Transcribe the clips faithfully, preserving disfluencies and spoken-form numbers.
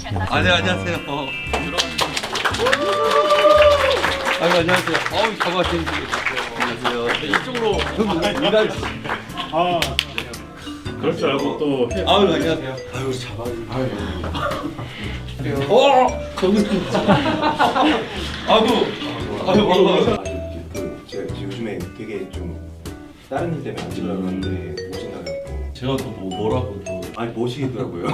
아, 네, 안녕하세요. 아유, 안녕하세요. 어우, 가만히 안녕하세요. 네, 이쪽으로 일할. 아, 그럴 줄 알고 또. 아유, 안녕하세요. 아유, 잡아요. 아유. 어, 정신. 아유, 아유, 반가워요. 제가 요즘에 되게 좀 다른 일 때문에 안 찍으려고 하는데 모신다고 했고 제가 또 뭐, 뭐라고 또. 아니 모시겠더라고요.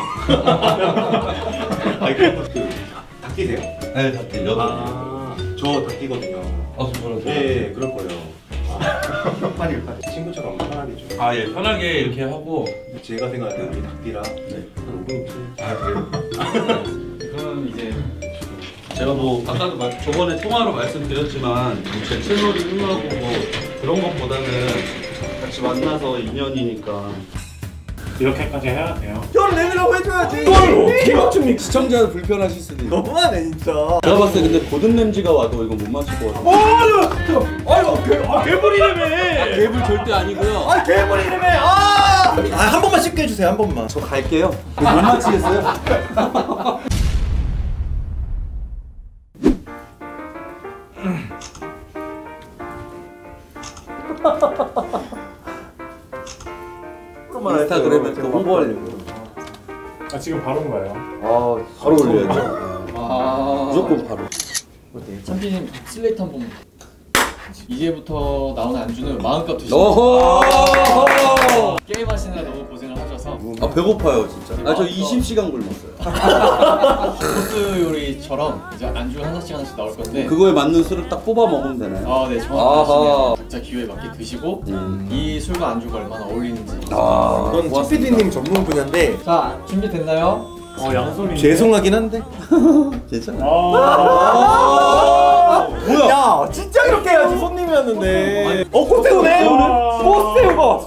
아니 그래도 그 닭기세요? 네, 닭띠 여덟. 아, 저 닭기거든요. 아, 정말요? 네, 그럴 거예요. 아, 빨리 친구처럼 편하게 좀. 아, 예, 편하게 이렇게 하고. 제가 생각할 때 우리 닭기랑 네. 한 오 분 있어요. 아, 그래요? 그러면 이제 제가 뭐 아까도 말, 저번에 통화로 말씀드렸지만 제 채널이 흥하고 뭐 그런 것보다는 같이 만나서 인연이니까. 이렇게까지 해야 돼요. 열 내밀라고 해줘야지. 이걸 어떻게 맞춥니까? 시청자 불편하실 수도 있고. 너무하네 진짜. 제가 봤을 때 근데 고든 램지가 와도 이거 못 맞출 것 같아요. 어, 아유, 개, 아, 개불이라며. 개불 절대 아니고요. 아 괴물 이름에 아! 아한 번만 쉽게 해주세요 한 번만. 저 갈게요. 못 맞히겠어요? 인스타그램에 또 홍보하려고. 아, 지금 바로 온 거예요. 아, 바로 올려야죠. 아 무조건 바로. 어때요? 참비님 슬레이트 한번. 이제부터 나오는 안주는 마음껏 드시고. 오호! 게임 하시느라 너무 고생을 하셔서. 아, 배고파요 진짜. 아, 저 이십 시간 굶었어요. 코스 요리처럼 이제 안주 하나씩 하나씩 나올 건데. 그거에 맞는 술을 딱 뽑아 먹으면 되나요? 아, 네, 정확하시네요. 각자 기호에 맞게 드시고 음. 이 술과 안주가 얼마나 어울리는지. 아, 이건 치피디님 전문 분야인데 자, 준비됐나요? 어, 양손이. 죄송하긴 한데. 괜찮아. 아. 뭐야? 야 진짜 이렇게 해야지 손님이었는데. 어 꽃새우네? 아. 꽃새우가 왔어?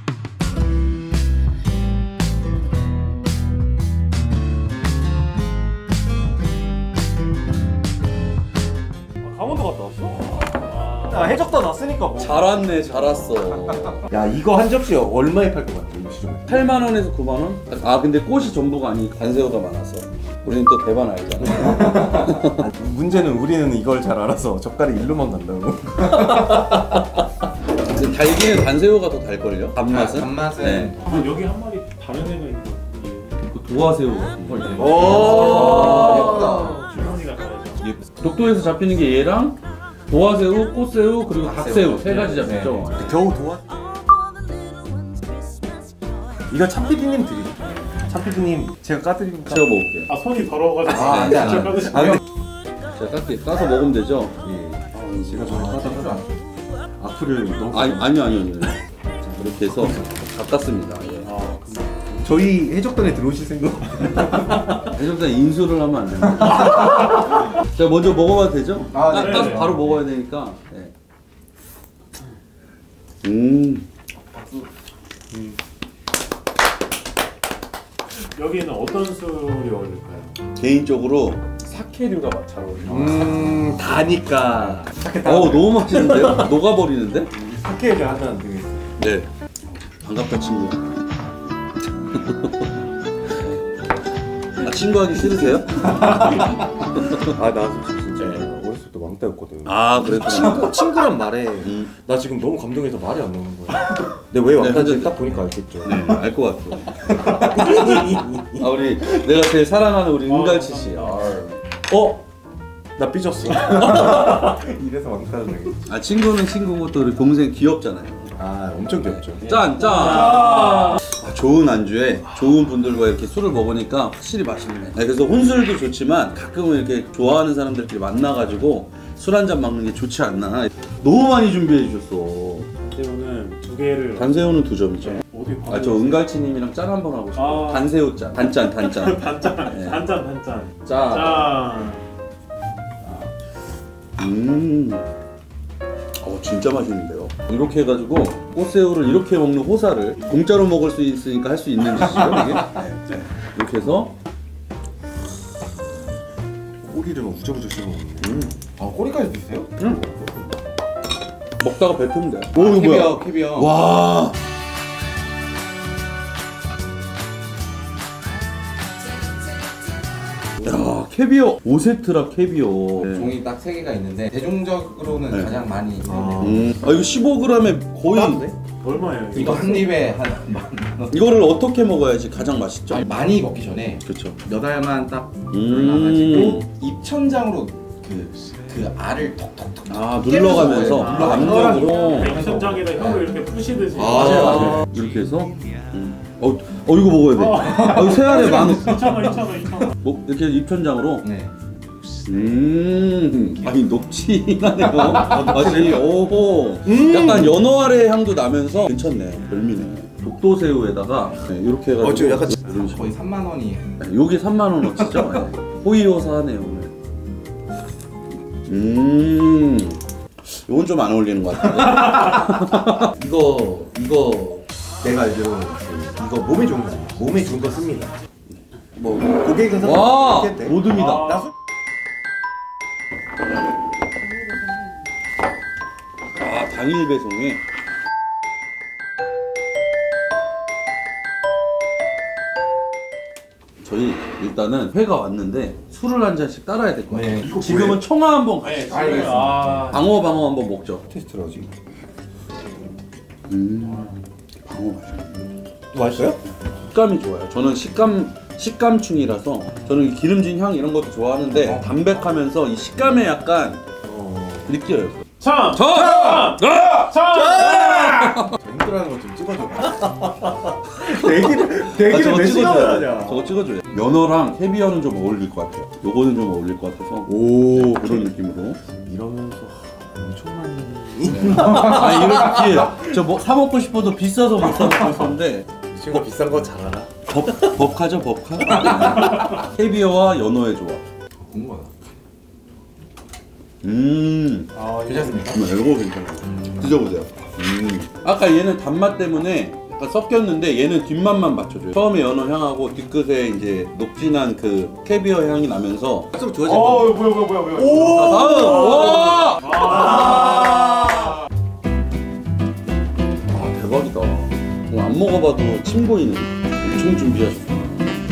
강원도 갔다 왔어? 야 해적도 났으니까 뭐. 잘 왔네, 잘 왔어. 야 이거 한 접시 얼마에 팔 것 같아 이 시중에? 팔만 원에서 구만 원? 아, 근데 꽃이 전부가 아니고 단새우가 많아서. 우리는 또 대만 알잖아. 아, 문제는 우리는 이걸 잘 알아서 젓갈이 일로만 간다고. 근데 달기는 단새우가 더 달걸요? 단맛은? 아, 단맛은? 네. 아, 여기 한 마리 다른 애가 있는 거. 그 도화새우 같은 거. 오 예쁘다. 주머니가 다르죠. 독도에서 잡히는 게 얘랑 도화새우, 꽃새우, 그리고 닭새우 세 가지 잡혔죠. 겨우 도와? 이거 참피디님 드리죠. 참피디님 제가 까드립니다. 제가 먹을게요. 아, 손이 더러워가지고. 아, 안 돼, 안 돼. 직접 까드시- 아, 근데 제가 깎게 까서 먹으면 되죠? 예. 제가 전에 까다가 악플을 너무 아니, 아니요, 아니요, 아니요. 이렇게 해서 다 깠습니다. 예. 아, 저희 해적단에 들어오실 생각? 해적단 인수를 하면 안 됩니다. 제가 먼저 먹어봐도 되죠? 아, 까, 네. 까서 바로 먹어야 되니까. 네. 음. 음. 여기는 어떤 술이 어울릴까요? 개인적으로 사케류가 잘 어울려요. 음, 다니까. 어 너무 맛있는데요? 녹아버리는데? 사케를 하면 안 되겠어. 네. 반갑다 친구야. 아, 친구하기 싫으세요? 아, 나 진짜 어렸을 때 왕따였거든. 아, 그랬구나. 친구, 친구란 말에 음. 나 지금 너무 감동해서 말이 안 나오는 거야. 근데 왜 왕따인지 근데- 딱 보니까 알겠죠. 네, 알 것 같아요. 아, 우리 내가 제일 사랑하는 우리 은갈치 씨. 아, 어? 나 삐졌어. 이래서 왕따는 되겠지. 아, 친구는 친구고 또 우리 동생 귀엽잖아요. 아, 엄청 귀엽죠. 짠, 짠. 아, 좋은 안주에 좋은 분들과 이렇게 술을 먹으니까 확실히 맛있네. 네, 그래서 혼술도 좋지만 가끔은 이렇게 좋아하는 사람들끼리 만나가지고 술 한잔 먹는 게 좋지 않나. 너무 많이 준비해 주셨어. 새우는 두 개를. 단새우는 두 점이죠. 어디 봐? 아, 저 은갈치님이랑 짠 한번 하고 싶어요. 아. 단새우 짠. 단짠, 단짠. 단짠, 네. 단짠, 단짠. 짠. 짠. 음. 어, 진짜 맛있는데요. 이렇게 해가지고 꽃새우를 이렇게 먹는 호사를 공짜로 먹을 수 있으니까 할 수 있는 짓이죠, 이게. 네. 이렇게 해서 꼬리를 막 우저우저 씹어 먹네. 음. 아, 꼬리까지 드세요? 음. 먹다가 뱉으면 돼. 오, 이거 캐비어, 뭐야? 캐비어. 와. 야 캐비어 오 세트라 캐비어. 네. 종이 딱 세 개가 있는데 대중적으로는 네. 가장 많이 아. 음. 아 이거 십오 그램에 거의 얼마예요? 이거 한 입에 한 만 원. 이거를 어떻게 먹어야지 가장 맛있죠? 아니, 많이 먹기 전에 그렇죠. 몇 알만 딱 음. 눌러가지고 입천장으로 그, 그 알을 톡톡톡 아 눌러가면서 깨면서 안쪽으로. 백선장에다 혀를 이렇게 푸시듯이. 맞아요, 맞아요. 이렇게 해서. 음. 어, 어 이거 먹어야 돼. 아, 이거 세 알에 만 원. 이천 원, 이천 원, 이천 원. 뭐 이렇게 입천장으로. 네. 음, 아니 녹진하네요. 맛이 오호. 약간 연어 아래 향도 나면서 괜찮네. 별미네. 독도새우에다가 네, 이렇게 해가지고. 어, 저 약간 이런 식으로. 거의 삼만 원이 네, 요게 삼만 원어치죠. 네. 호이호사하네요 오늘. 음, 요건 좀 안 어울리는 것 같은데. 이거 이거 내가 알기로 그, 이거 몸에 좋은 거 몸에 좋은 거 씁니다. 뭐 고객은 와, 상관없겠대. 모듬이다. 아. 나 술- 아, 당일 배송에. 저희 일단은 회가 왔는데 술을 한 잔씩 따라야 될 것 같아요. 네, 이거 지금은 뭐예요? 청아 한번 네, 가시죠. 알겠습니다. 아, 방어 방어 한번 먹죠. 테스트를 하지. 음, 방어 맛있네. 맛있어요? 식감이 좋아요. 저는 식감 식감충이라서 저는 이 기름진 향 이런 것도 좋아하는데 담백하면서 이 식감에 약간 어. 느껴요. 참! 저! 참! 참! 힘들어하는 거 좀 찍어줘. 대기를 대기를 저거 몇 시간을 찍어줘야 하냐. 돼. 저거 찍어줘야 돼. 연어랑 캐비어는 좀 어울릴 것 같아요. 요거는 좀 어울릴 것 같아서 오 그런 느낌으로. 이러면서 엄청난. 아 이렇게 저뭐 사 먹고 싶어도 비싸서 못 사 먹고 있었는데 이 친구 비싼 거 잘 알아. 법 법카죠 법카. 캐비어와 연어의 조합. 궁금하다. 음. 아, 괜찮습니까? 정말 이거 괜찮아요. 드셔보세요. 음. 아까 얘는 단맛 때문에 약간 섞였는데 얘는 뒷맛만 맞춰줘요. 처음에 연어 향하고 뒤끝에 이제 녹진한 그 캐비어 향이 나면서 좀 좋아진 어, 거. 뭐야, 뭐야, 뭐야, 뭐야. 자, 다음! 와! 아. 아 대박이다. 어, 안 먹어봐도 침 고이는 엄청 준비하셨구나.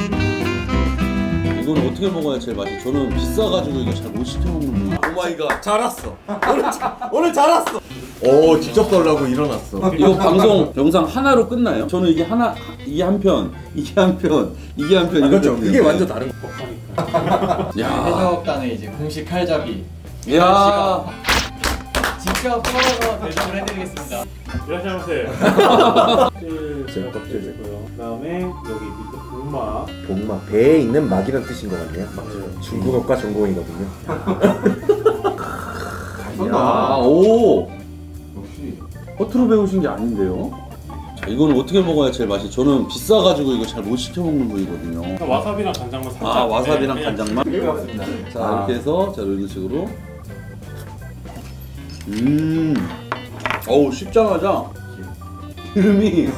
이거는 어떻게 먹어야 제일 맛이? 저는 비싸가지고 이거 잘 못 시켜 먹는 거. 오마이갓. 잘 왔어. 오늘 자, 오늘 잘 왔어. 오 직접 썰라고 일어났어. 이거 방송 영상 하나로 끝나요? 저는 이게 하나, 이게 한 편, 이게 한 편, 이게 한 편. 아, 이렇게 그렇죠. 그게 되는데. 완전 다른 거. 야, 해적단의 이제 공식 칼잡이 야, 직접 썰어서 대접을 해드리겠습니다. 이라시마세. 제가 껍질 되고요. 그다음에 여기 밑에 복마. 복마 배에 있는 막이란 뜻인 것 같네요. 맞아요. 중국어과 전공이거든요. 야, 오, 역시 허투루 배우신 게 아닌데요? 자, 이거는 어떻게 먹어야 제일 맛이? 저는 비싸가지고 이거 잘 못 시켜 먹는 부위거든요. 와사비랑 간장만 살짝. 아, 와사비랑 네, 간장만. 그렇습니다. 자, 아. 이렇게 해서 자 이런 식으로. 음, 어우 씹자마자 기름이.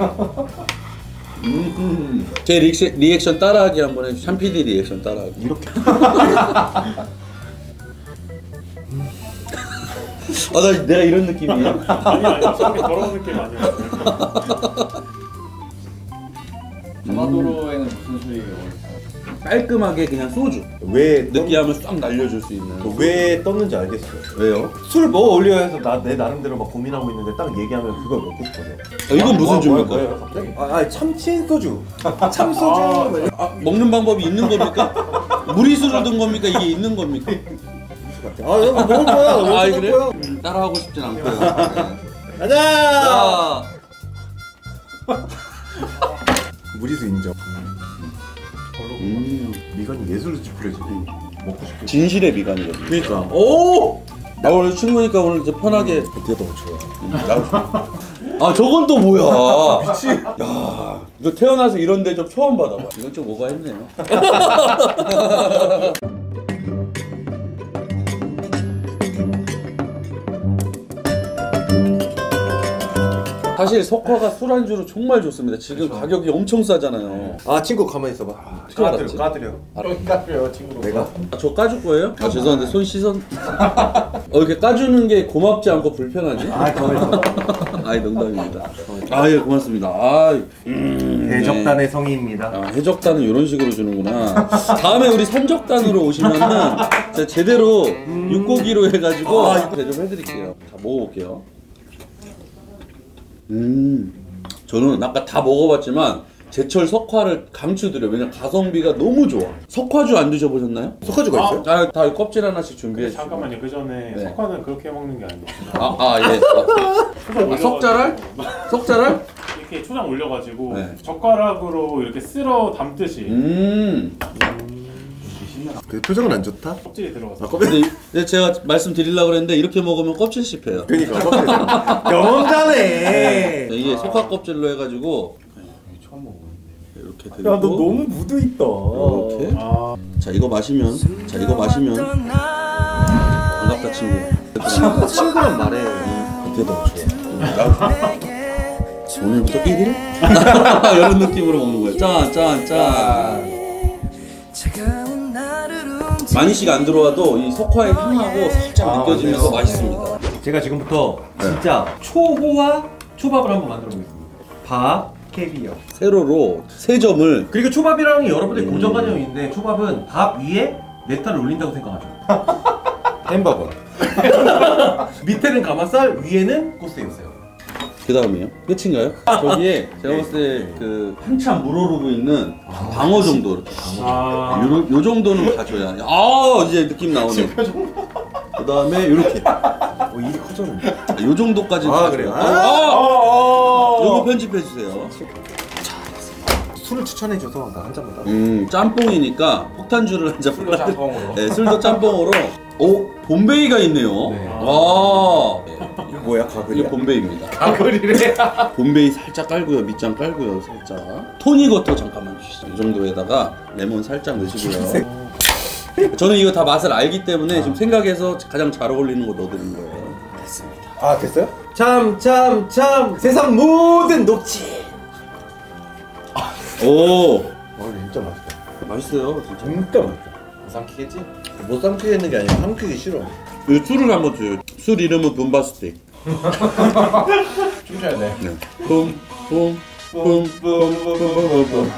음, 제 리액션, 리액션 따라하기 한번 해주세요. 샴피디 리액션 따라하기. 이렇게. 아, 나 내가 이런 느낌이야. 아니, 아니, 저렇게 더러운 느낌 아니에요. 도마도로에는 무슨 술이 어울릴까요? 깔끔하게 그냥 소주. 왜 느끼함을 싹 날려줄 수 있는. 떴, 왜 떴는지 알겠어요. 왜요? 술을 뭐 올려야 해서 나 내 나름대로 막 고민하고 있는데 딱 얘기하면 그걸 먹고 싶어서. 아, 이건 무슨 뭐, 주입니까? 뭐예요, 갑자기? 아, 아 참치 소주. 참 소주. 아, 먹는 방법이 있는 겁니까? 무리수를 둔 겁니까? 이게 있는 겁니까? 아, 이거 먹을 거야. 아, 먹을 그래? 거야. 음, 따라하고 싶진 않고요. 가자. 아, 무리수 인정. 음, 미간이 예술로 찌푸려지. 먹고 싶어. 진실의 미간이거든요. 그러니까. 오! 나 오늘 친구니까 오늘 이제 편하게. 그게 너무 좋아. 아, 저건 또 뭐야? 미치. 야, 이거 태어나서 이런 대접 처음 받아봐. 이건 좀 오버했네요. 사실 석화가 술안주로 정말 좋습니다. 지금 가격이 엄청 싸잖아요. 아 친구 가만히 있어봐. 어떻게 알았지? 까드려. 까요 친구로. 내가? 아, 저 까줄 거예요? 아 죄송한데 손 씻은. 어 이렇게 까주는 게 고맙지 않고 불편하지? 아 가만히 있어. 아이 농담입니다. 아, 예, 고맙습니다. 아, 음, 대적단의 네. 성의입니다. 아, 해적단은 이런 식으로 주는구나. 다음에 우리 선적단으로 오시면은 제가 제대로 육고기로 해가지고 아, 대접해드릴게요. 자, 먹어볼게요. 음, 저는 아까 다 먹어봤지만 제철 석화를 강추드려요. 왜냐면 가성비가 너무 좋아. 석화주 안 드셔보셨나요? 석화주가 있어요? 아, 다 껍질 하나씩 준비해 주시고. 잠깐만요. 그 전에 네. 석화는 그렇게 먹는 게 아니에요. 아, 아, 예. 아, 석자랄? 석자랄? 이렇게 초장 올려가지고 네. 젓가락으로 이렇게 쓸어 담듯이 음. 그 표정은 안 좋다? 껍질이 들어가서. 아, 껍질. 근데 이- 제가 말씀드리려고 그랬는데 이렇게 먹으면 껍질 씹혀요. 그니까 껍질. 경험자네. 이게 속화 껍질로 해가지고 처음 먹어보는데. 이렇게 야, 드리고 너 너무 묻어 있다. 이렇게. 아, 자, 이거 마시면, 자, 이거 마시면 반갑다 친구. 친구 친구란 말해. 그게 너무 좋아. 오늘부터 끼기를? 이런 느낌으로 먹는 거예요. 짠, 짠, 짠. 많이 씨가 안 들어와도 이 석화의 향하고 살짝 아, 느껴지면서 맞네요. 맛있습니다. 제가 지금부터 진짜 초호화 초밥을 한번 만들어 보겠습니다. 밥, 캐비어. 세로로 세 점을 그리고 초밥이랑 여러분들 고정관념이 있는데 초밥은 밥 위에 네타를 올린다고 생각하죠. 햄버거. 밑에는 가마살, 위에는 코스요새우. 그 다음에요? 끝인가요? 저기에 제가 봤을 때 그 한참 물오르고 있는 방어 정도 이렇게. 아, 요, 요 정도는 가져야. 아, 이제 느낌 나오네. 그 다음에 이렇게. 어, 일이 커졌는데. 요 정도까지. 아, 그래요? 아, 아, 요거 아, 편집해 주세요. 술을 추천해줘서 나 한 잔보다. 음, 짬뽕이니까 폭탄주를 한 잔. 술도 짬뽕으로. 네, 술도 짬뽕으로. 오, 봄베이가 있네요. 네. 와. 이거 뭐야, 이게 가글이야? 봄베이입니다. 가글이래. 봄베이 살짝 깔고요, 밑장 깔고요, 살짝. 토닉워터 잠깐만 주시죠. 이 정도에다가 레몬 살짝 넣으시고요. 저는 이거 다 맛을 알기 때문에 지금 생각해서 가장 잘 어울리는 거 넣어드린 거예요. 됐습니다. 아, 됐어요? 참, 참, 참. 세상 모든 녹지. 오, 어, 진짜 맛있다. 맛있어요, 진짜. 진짜 맛있다. 삼키겠지? 못 삼키겠는 게 아니라 삼키기 싫어. 이 술을 한번 줘요. 술 이름은 붐바스틱. 춤춰야 돼. 네. 붐, 붐, 붐, 붐, 붐, 붐, 붐.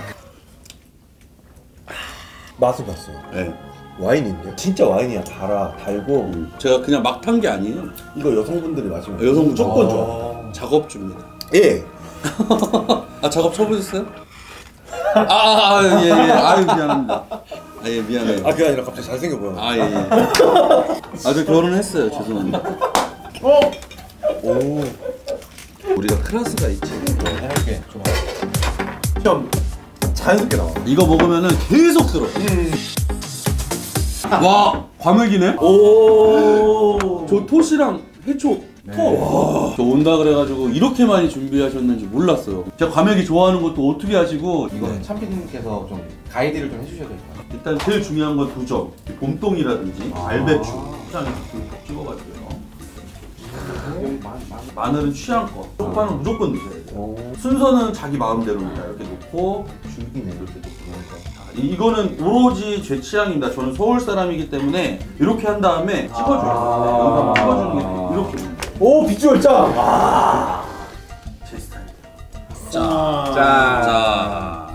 맛을 봤어요. 네. 와인인데? 진짜 와인이야. 달아, 달고. 음, 제가 그냥 막 탄 게 아니에요. 이거 여성분들이 마시면 여성분 무조건 아. 좋아. 작업주입니다. 예. 아, 작업 쳐보셨어요? 아, 아, 아, 예, 예. 아유, 미안합니다. 아, 예, 미안해요. 아, 그게 아니라 갑자기 잘생겨 보여. 아, 예, 예. 아, 저 결혼했어요. 죄송합니다. 어? 오. 우리가 클래스가 있지. 해볼게. 좋아. 좀 자연스럽게 나와. 이거 먹으면은 계속 들어. 와, 과메기네? 오. 저 톳이랑 해초. 와, 저 온다 그래가지고 이렇게 많이 준비하셨는지 몰랐어요. 제가 과메기 좋아하는 것도 어떻게 하시고. 이거는 참피디님께서 좀 가이드를 좀 해주셔야 될 것 같아요. 일단 제일 중요한 건 두 점. 봄동이라든지 알배추. 포장에 꼭 찍어가지고요. 마늘은 취향껏. 쪽파는 무조건 넣으셔야 돼요. 순서는 자기 마음대로입니다. 이렇게 놓고 죽이네. 이렇게 놓고. 자, 이- 이거는 오로지 제 취향입니다. 저는 서울 사람이기 때문에 이렇게 한 다음에 찍어줘요. 네, 여기다 한번 찍어주는 게 돼요. 이렇게. 오, 비주얼 짱. 아. 제 스타일이에요. 짠. 자.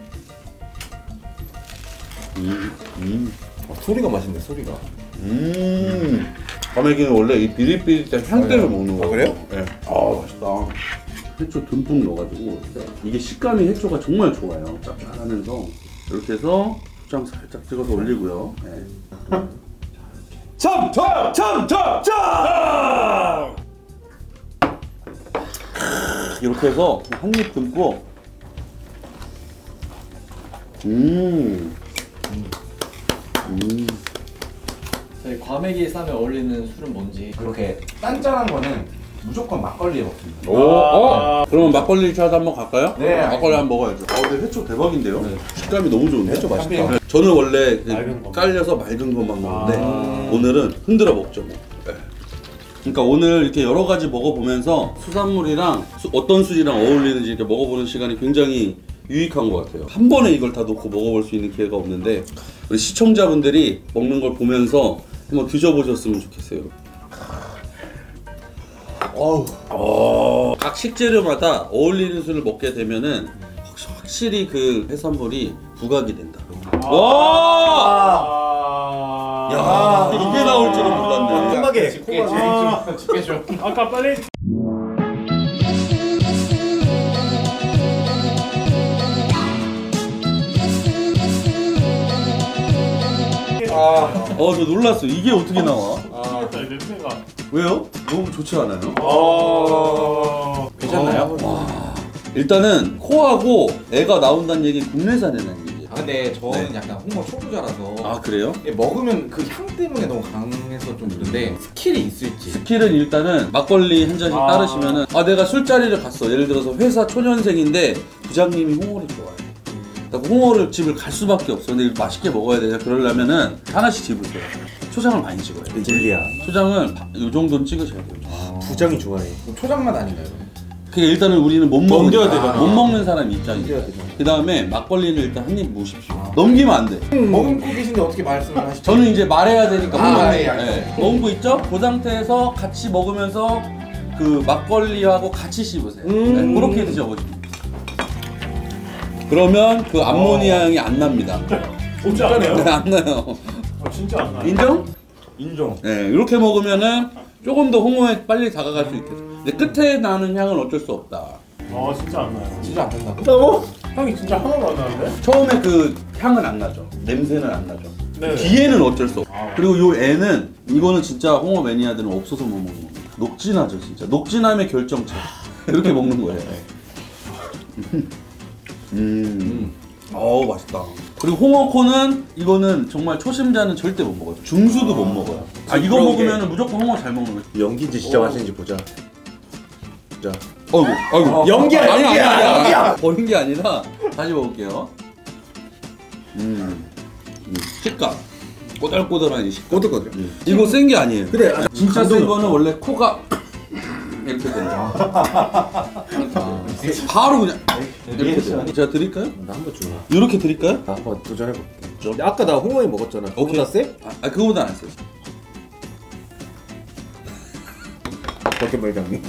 음, 음, 어, 소리가 맛있네, 소리가. 음. 과메기는 원래 이 비릿비릿한 향대를 먹는 아, 거예요. 그래요? 네. 아, 맛있다. 해초 듬뿍 넣어가지고 이게 식감이 해초가 정말 좋아요. 짭짤하면서 이렇게 해서 초장 살짝 찍어서 올리고요. 네. 참, 참, 참, 참, 참. 이렇게 해서 한 입 듬고. 음. 음. 저희 과메기 쌈에 어울리는 술은 뭔지. 그렇게 짠짠한 거는 무조건 막걸리에 먹습니다. 오, 어? 그러면 막걸리 샷 한번 갈까요? 네, 막걸리 한번 먹어야죠. 어, 근데 해초 대박인데요? 식감이 너무 좋은데? 해초 맛있다. 네. 저는 원래 그 맑은 거. 깔려서 맑은 것만 먹는데 아. 오늘은 흔들어 먹죠. 뭐. 네. 그러니까 오늘 이렇게 여러 가지 먹어보면서 수산물이랑 수- 어떤 술이랑 어울리는지 이렇게 먹어보는 시간이 굉장히 유익한 것 같아요. 한 번에 이걸 다 놓고 먹어볼 수 있는 기회가 없는데 우리 시청자분들이 먹는 걸 보면서 한번 드셔보셨으면 좋겠어요. 어우. 어... 각 식재료마다 어울리는 술을 먹게 되면은 확실히 그 해산물이 부각이 된다. 와! 야, 이게 나올 줄은 몰랐네. 깜빡이 집게 코가 좀 집게 좀. 아까 빨리. 아, 어, 저 놀랐어. 이게 어떻게 나와? 아, 냄새가. 왜요? 너무 좋지 않아요? 아. 괜찮나요? 일단은 코하고 애가 나온다는 얘기 국내산이라는 얘기예요. 아, 근데 저는 네. 약간 홍어 초보자라서 아, 그래요? 이게 먹으면 그 향 때문에 너무 강해서 좀 그런데 스킬이 있을지. 스킬은 일단은 막걸리 한 잔씩 아. 따르시면은 아 내가 술자리를 갔어. 예를 들어서 회사 초년생인데 부장님이 홍어를 좋아해. 그러니까 홍어를 집을 갈 수밖에 없어. 근데 이거 맛있게 먹어야 되냐 그러려면은 하나씩 집으세요. 초장을 많이 찍어요. 진리야. 초장을 이 정도는 찍으셔야 돼요. 부장이 좋아해. 그럼 초장맛 아닌가요? 그게 일단은 우리는 못 먹는 넘겨야 되잖아. 못 먹는 사람 입장이죠. 넘겨야 되잖아. 그 다음에 막걸리는 일단 한 입 무십시오. 넘기면 안 돼. 머금고 계신데 어떻게 말씀을 하시죠? 저는 이제 말해야 되니까 아, 먹는- 예, 알겠습니다. 예. 먹은 거 있죠? 그 상태에서 같이 먹으면서 그 막걸리하고 같이 씹으세요. 음. 네, 그렇게 드셔보시면. 그러면 그 암모니아 향이 안 납니다. 진짜 안 해요? 네, 안 나요. 아, 진짜 안 나요. 인정? 인정. 네, 이렇게 먹으면은 조금 더 홍어에 빨리 다가갈 수 있겠죠. 근데 끝에 나는 향은 어쩔 수 없다. 아, 진짜 안 나요. 진짜 안 된다고? 나고? 향이 진짜 하나도 안 나는데? 처음에 그 향은 안 나죠. 냄새는 안 나죠. 네. 뒤에는 어쩔 수 없어. 아. 그리고 요 애는 이거는 진짜 홍어 매니아들은 없어서 못 먹는 겁니다. 녹진하죠, 진짜. 녹진함의 결정체. 이렇게 먹는 거예요. 음. 어우, 맛있다. 그리고 홍어코는 이거는 정말 초심자는 절대 못 먹어요. 중수도 못 먹어요. 아, 이거 그런 먹으면 무조건 홍어 잘 먹는 거예요. 연기인지 진짜 맛있는지 보자. 자, 어이구, 어이구. 연기야, 아니, 아니, 연기야, 아니, 아니. 연기야. 버린 게 아니라 다시 먹을게요. 음, 음. 식감. 꼬들꼬들한 이 식감. 꼬들꼬들. 음. 이거 센 게 아니에요. 그래, 아, 진짜 센 감동이야. 거는 원래 코가 이렇게 된다. 바로 그냥 이렇게 돼요. 제가 드릴까요? 나 한번 줘. 이렇게 드릴까요? 나 한번 도전해볼게. 근데 아까 나 홍어에 먹었잖아. 그거보다 세? 아, 아 그거보다 안 세요. 그렇게 말장님.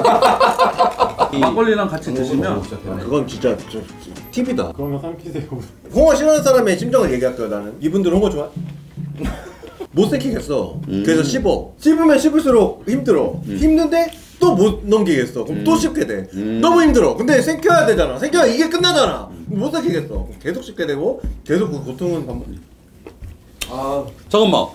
막걸리랑 같이 드시면 그건 진짜 저, 팁이다. 그러면 삼키세요. 홍어 싫어하는 사람의 심정을 얘기할 거야 나는. 이분들 홍어 좋아? 못 삼키겠어. 음. 그래서 씹어. 씹으면 씹을수록 힘들어. 힘든데 또 못 넘기겠어. 그럼 또 씹게 돼. 음. 너무 힘들어. 근데 삼켜야 되잖아. 삼켜야 이게 끝나잖아. 못 삼키겠어. 계속 씹게 되고 계속 그 고통은 반복. 아, 잠깐만.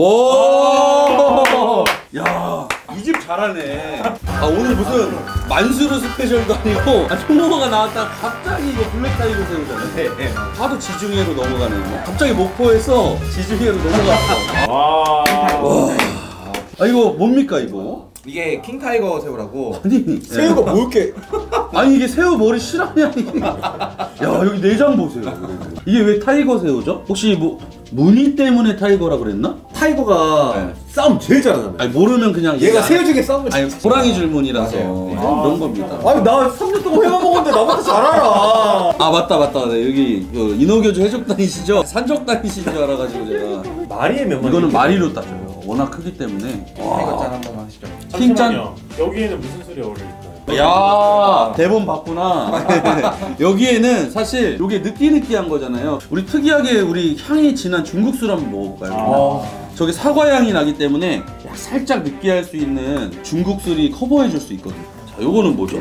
오! 야, 이 집 잘하네. 아, 오늘 무슨 만수르 스페셜도 아니고 아, 홍어가 나왔다 갑자기 이거 블랙 타이거 새우잖아요. 하도 지중해로 넘어가네. 갑자기 목포에서 지중해로 넘어갔어. 와. 아, 이거 뭡니까 이거? 이게 킹타이거 새우라고. 아니, 새우가 뭐 이렇게 아니 이게 새우 머리 실화냐 이게? 야 여기 내장 보세요. 이게 왜 타이거 새우죠? 혹시 뭐 무늬 때문에 타이거라 그랬나? 타이거가 네. 싸움 제일 잘하잖아. 아니 모르면 그냥 얘가 얘기 안 새우 중에 싸움을 아니 호랑이 줄무늬라서 맞아요. 네. 그런 겁니다. 아니 나 삼 년 동안 회만 먹었는데 나보다 잘 알아. 아 맞다 맞다 네, 여기 그 인어교주 해적 다니시죠? 산적 다니신 줄 알아가지고 제가 마리의 명만. 이거는 마리로 따져요. 워낙 크기 때문에. 타이거 짠 한번 하시죠. 잠시만요. 여기에는 무슨 술이 어울릴까요? 야 대본 봤구나. 여기에는 사실 이게 느끼느끼한 거잖아요. 우리 특이하게 우리 향이 진한 중국 술 한번 먹어볼까요? 저게 사과 향이 나기 때문에 살짝 느끼할 수 있는 중국 술이 커버해 줄 수 있거든요. 자, 요거는 뭐죠?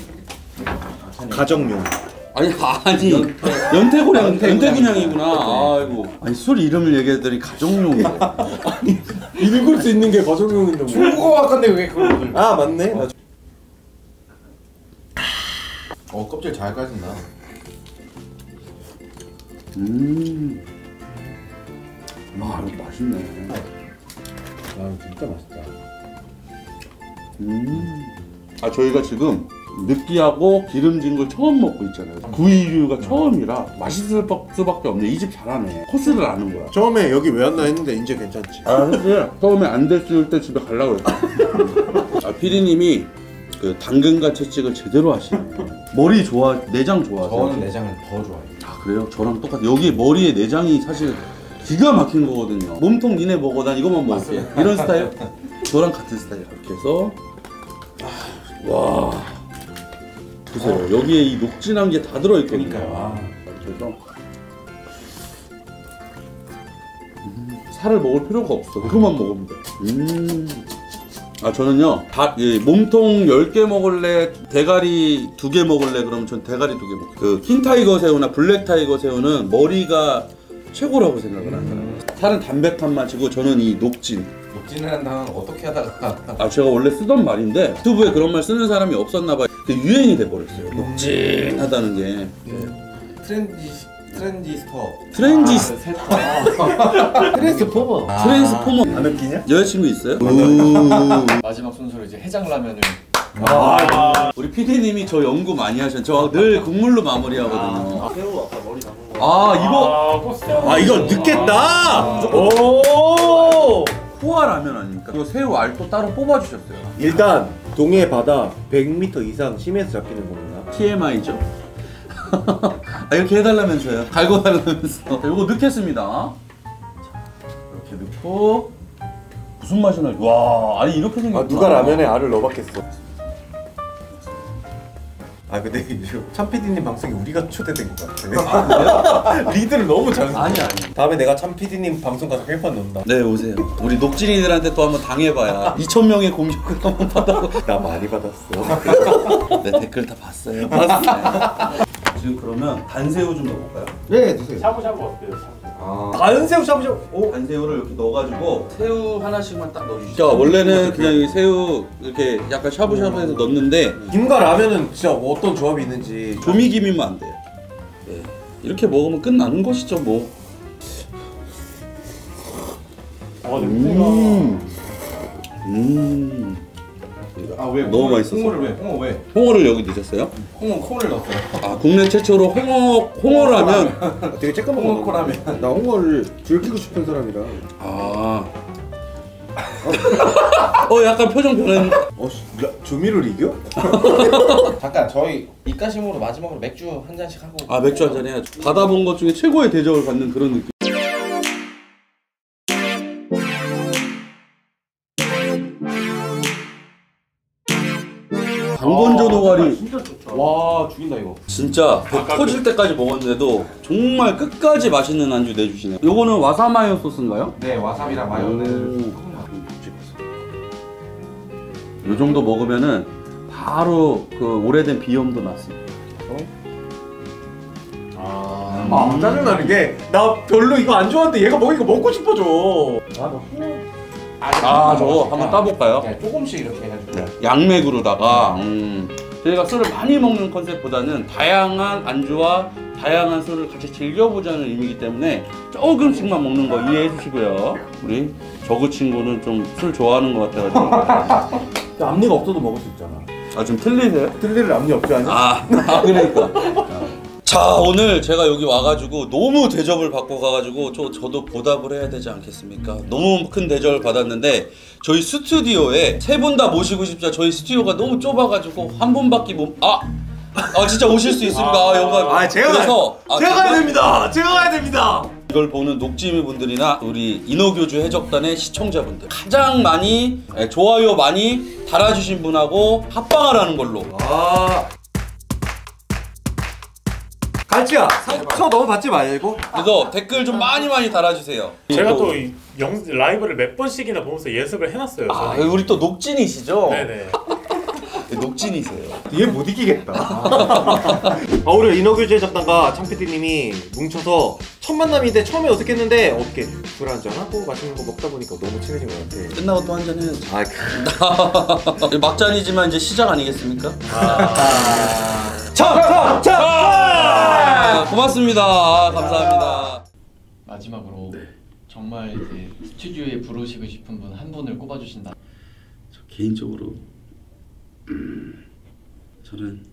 가정용. 아니 아니 연태고량 연태균향이구나. 아이고 아니 술 이름을 얘기했더니 가정용이래. 읽을 수 있는 게 가정용인데 뭐. 중국어 같은데 왜 그걸? 아 맞네. 나 어 껍질 잘 까진다. 음. 아 이거 맛있네. 아 진짜 맛있다. 음. 아 저희가 지금 느끼하고 기름진 걸 처음 먹고 있잖아요. 구이류가 처음이라 맛있을 수밖에 없네. 이 집 잘하네. 코스를 아는 거야. 처음에 여기 왜 왔나 했는데 이제 괜찮지. 아 사실 처음에 안 됐을 때 집에 가려고 했어. 아 피디님이 그 당근과 채찍을 제대로 하시네. 머리 좋아, 내장 좋아하세요? 저는 내장을 더 좋아해요. 아 그래요? 저랑 똑같아. 여기 머리에 내장이 사실 기가 막힌 거거든요. 몸통 니네 먹어, 난 이것만 먹을게. 이런 스타일? 저랑 같은 스타일. 이렇게 해서 와 보세요. 여기에 이 녹진한 게 다 들어있거든요. 그러니까요. 아. 그래서 음, 살을 먹을 필요가 없어. 그것만 먹으면 돼. 음. 아 저는요 다, 예, 몸통 열 개 먹을래 대가리 두 개 먹을래 그러면 전 대가리 두 개 먹어요. 그 흰 타이거 새우나 블랙 타이거 새우는 머리가 최고라고 생각을 하는 사람. 살은 담백한 맛이고 저는 이 녹진. 녹진이라는 단어는 어떻게 하다가 아 제가 원래 쓰던 말인데 유튜브에 그런 말 쓰는 사람이 없었나 봐요. 그 유행이 돼버렸어요. 녹진하다는 게. 트렌지 트렌지스터 트렌지 트랜스포머. 트랜스포머. 안 웃기냐? 여자친구 있어요? 마지막 순서로 이제 해장라면을. 아, 우리 피디님이 저 연구 많이 하셨. 저 늘 국물로 마무리하거든요. 새우 아까 머리 남은 거. 아 이거 아, 꽃새우. 아 이거 늦겠다. 오. 포화 라면 아닙니까? 이거 새우 알도 따로 뽑아주셨어요. 일단 동해 바다 백 미터 이상 심해서 잡히는 겁니다. 티엠아이죠? 아 이렇게 해달라면서요. 갈고 달라면서. 자, 이거 넣겠습니다. 자, 이렇게 넣고 무슨 맛이 나지? 와, 아니 이렇게 생겼구나. 아 누가 라면에 알을 넣어봤겠어. 아 근데 이제 참 피디님 방송에 우리가 초대된 것 같아. 리드를 너무 잘. 아니 아니. 다음에 내가 참 피디님 방송 가서 헬판 넣는다. 네 오세요. 우리 녹진이들한테 또 한번 당해봐야 이천 명의 공격을 한번 받아. 나 많이 받았어. 네 댓글 다 봤어요. 봤어요. 지금 그러면 단새우 좀 넣어볼까요? 네 드세요. 샤브샤브 어때요? 샤브샤브. 아 간새우 샤브샤브. 오. 단새우를 이렇게 넣어가지고 새우 하나씩만 딱 넣어주시죠. 원래는 그냥 이 새우 이렇게 약간 샤브샤브해서 넣는데 김과 라면은 진짜 어떤 조합이 있는지. 조미김이면 안 돼요. 네. 이렇게 먹으면 끝나는 것이죠 뭐. 어, 냄새가. 음. 음. 아왜 너무 맛있었어. 홍어를 왜? 홍어 왜? 홍어를 여기 넣으셨어요? 홍어 콩을 넣었어요. 아 국내 최초로 홍어 홍어라면 아, 되게 쬐까만 홍어 코라면. 나 홍어를 즐기고 싶은 사람이라. 아. 어 약간 표정 변했. 어 씨, 라- 조미를 이겨? 잠깐 저희 입가심으로 마지막으로 맥주 한 잔씩 하고. 아 맥주 한 잔 해야죠. 받아본 것 중에 최고의 대접을 받는 그런 느낌. 강건조 노가리 진짜 좋죠. 와 죽인다 이거. 진짜 배 터질 때까지 먹었는데도 정말 끝까지 맛있는 안주 내주시네요. 요거는 와사마요 소스인가요? 네 와사비랑 마요네즈. 요 정도 먹으면은 바로 그 오래된 비염도 났습니다. 아, 아 짜증나는 게 나 별로 이거 안 좋아하는데 얘가 먹으니까 먹고 싶어져. 아나 아 저거 한번 따볼까요? 네, 조금씩 이렇게 해가지고. 양맥으로다가 음. 저희가 술을 많이 먹는 컨셉보다는 다양한 안주와 다양한 술을 같이 즐겨보자는 의미이기 때문에 조금씩만 먹는 거 이해해 주시고요. 우리 저그 친구는 좀 술 좋아하는 것 같아가지고. 앞니가 없어도 먹을 수 있잖아. 아 좀 틀리세요? 틀리를 앞니 없지 않냐? 아, 아 그러니까. 자 오늘 제가 여기 와가지고 너무 대접을 받고 가가지고 저, 저도 보답을 해야 되지 않겠습니까? 너무 큰 대접을 받았는데 저희 스튜디오에 세 분 다 모시고 싶죠. 저희 스튜디오가 너무 좁아가지고 한 분밖에 못... 아! 아 진짜 오실 수 있습니까? 아 영광. 아 제가 그래서 가, 제가 아, 가야 정말 됩니다. 제가 가야 됩니다. 이걸 보는 녹지미 분들이나 우리 인어교주 해적단의 시청자분들 가장 많이 예, 좋아요 많이 달아주신 분하고 합방을 하는 걸로. 아 갈치야 서 너무 받지 말고. 그래서 댓글 좀 많이 많이 달아주세요. 제가 또 이 영 라이브를 몇 번씩이나 보면서 예습을 해놨어요. 아 저는. 우리 또 녹진이시죠? 네네. 녹진이세요. 얘 못 이기겠다. 아, 오늘 인어교주 해적단과 참피디님이 뭉쳐서 첫 만남인데 처음에 어색했는데 어떻게 술 한잔하고 맛있는 거 먹다 보니까 너무 친해진 것 같아. 끝나고 또 한잔 해야죠. 아, 그... 막잔이지만 이제 시작 아니겠습니까? 참! 참! 참! 아, 고맙습니다. 아, 감사합니다. 마지막으로 정말 이제 스튜디오에 부르시고 싶은 분 한 분을 꼽아주신다. 개인적으로 음, 저는